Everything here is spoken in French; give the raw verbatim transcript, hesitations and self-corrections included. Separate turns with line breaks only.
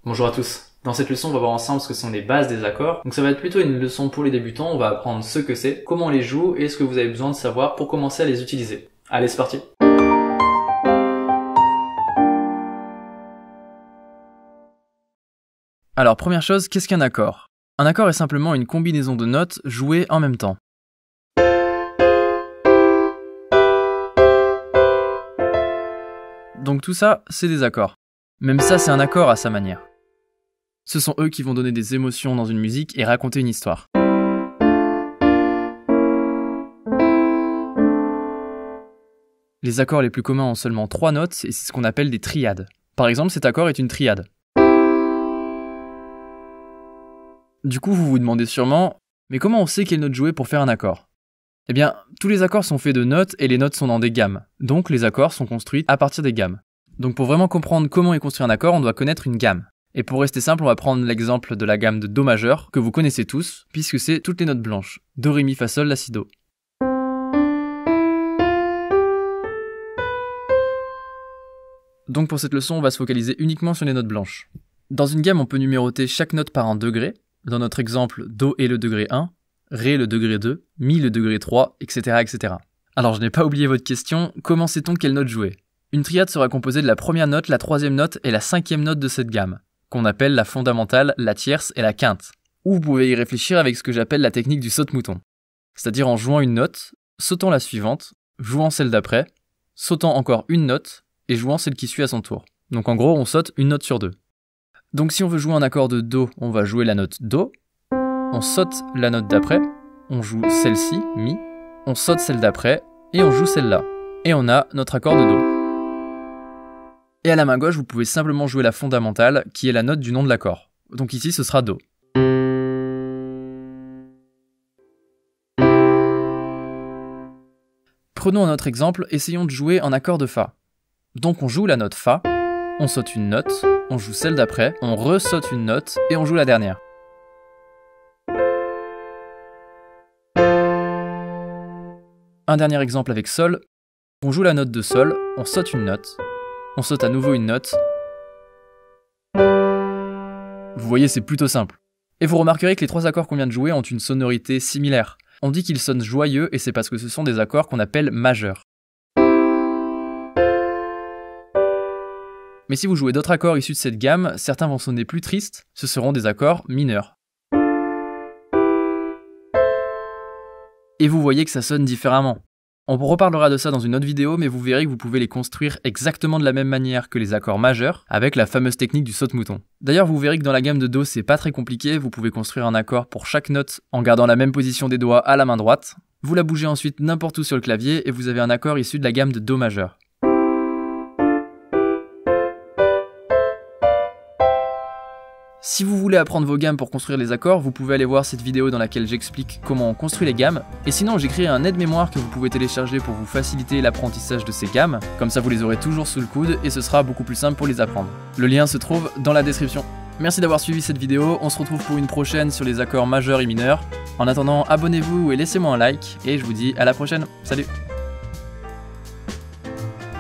Bonjour à tous. Dans cette leçon, on va voir ensemble ce que sont les bases des accords. Donc ça va être plutôt une leçon pour les débutants, on va apprendre ce que c'est, comment on les joue et ce que vous avez besoin de savoir pour commencer à les utiliser. Allez, c'est parti.
Alors première chose, qu'est-ce qu'un accord? Un accord est simplement une combinaison de notes jouées en même temps. Donc tout ça, c'est des accords. Même ça, c'est un accord à sa manière. Ce sont eux qui vont donner des émotions dans une musique et raconter une histoire. Les accords les plus communs ont seulement trois notes et c'est ce qu'on appelle des triades. Par exemple, cet accord est une triade. Du coup, vous vous demandez sûrement, mais comment on sait quelle note jouer pour faire un accord? Eh bien, tous les accords sont faits de notes et les notes sont dans des gammes. Donc les accords sont construits à partir des gammes. Donc pour vraiment comprendre comment est construit un accord, on doit connaître une gamme. Et pour rester simple, on va prendre l'exemple de la gamme de Do majeur, que vous connaissez tous, puisque c'est toutes les notes blanches. Do, Ré, Mi, Fa, Sol, La, Si, Do. Donc pour cette leçon, on va se focaliser uniquement sur les notes blanches. Dans une gamme, on peut numéroter chaque note par un degré. Dans notre exemple, Do est le degré un, Ré le degré deux, Mi le degré trois, et cetera et cetera. Alors je n'ai pas oublié votre question, comment sait-on quelle note jouer? Une triade sera composée de la première note, la troisième note et la cinquième note de cette gamme, qu'on appelle la fondamentale, la tierce et la quinte. Ou vous pouvez y réfléchir avec ce que j'appelle la technique du saute-mouton. C'est-à-dire en jouant une note, sautant la suivante, jouant celle d'après, sautant encore une note et jouant celle qui suit à son tour. Donc en gros, on saute une note sur deux. Donc si on veut jouer un accord de Do, on va jouer la note Do, on saute la note d'après, on joue celle-ci, Mi, on saute celle d'après et on joue celle-là. Et on a notre accord de Do. Et à la main gauche, vous pouvez simplement jouer la fondamentale, qui est la note du nom de l'accord. Donc ici, ce sera Do. Prenons un autre exemple, essayons de jouer en accord de Fa. Donc on joue la note Fa, on saute une note, on joue celle d'après, on ressaute une note et on joue la dernière. Un dernier exemple avec Sol, on joue la note de Sol, on saute une note, on saute à nouveau une note. Vous voyez, c'est plutôt simple. Et vous remarquerez que les trois accords qu'on vient de jouer ont une sonorité similaire. On dit qu'ils sonnent joyeux et c'est parce que ce sont des accords qu'on appelle majeurs. Mais si vous jouez d'autres accords issus de cette gamme, certains vont sonner plus tristes, ce seront des accords mineurs. Et vous voyez que ça sonne différemment. On reparlera de ça dans une autre vidéo, mais vous verrez que vous pouvez les construire exactement de la même manière que les accords majeurs, avec la fameuse technique du saute-mouton. D'ailleurs, vous verrez que dans la gamme de Do, c'est pas très compliqué, vous pouvez construire un accord pour chaque note en gardant la même position des doigts à la main droite. Vous la bougez ensuite n'importe où sur le clavier et vous avez un accord issu de la gamme de Do majeur. Si vous voulez apprendre vos gammes pour construire les accords, vous pouvez aller voir cette vidéo dans laquelle j'explique comment on construit les gammes. Et sinon, j'ai créé un aide-mémoire que vous pouvez télécharger pour vous faciliter l'apprentissage de ces gammes. Comme ça, vous les aurez toujours sous le coude et ce sera beaucoup plus simple pour les apprendre. Le lien se trouve dans la description. Merci d'avoir suivi cette vidéo, on se retrouve pour une prochaine sur les accords majeurs et mineurs. En attendant, abonnez-vous et laissez-moi un like, et je vous dis à la prochaine. Salut!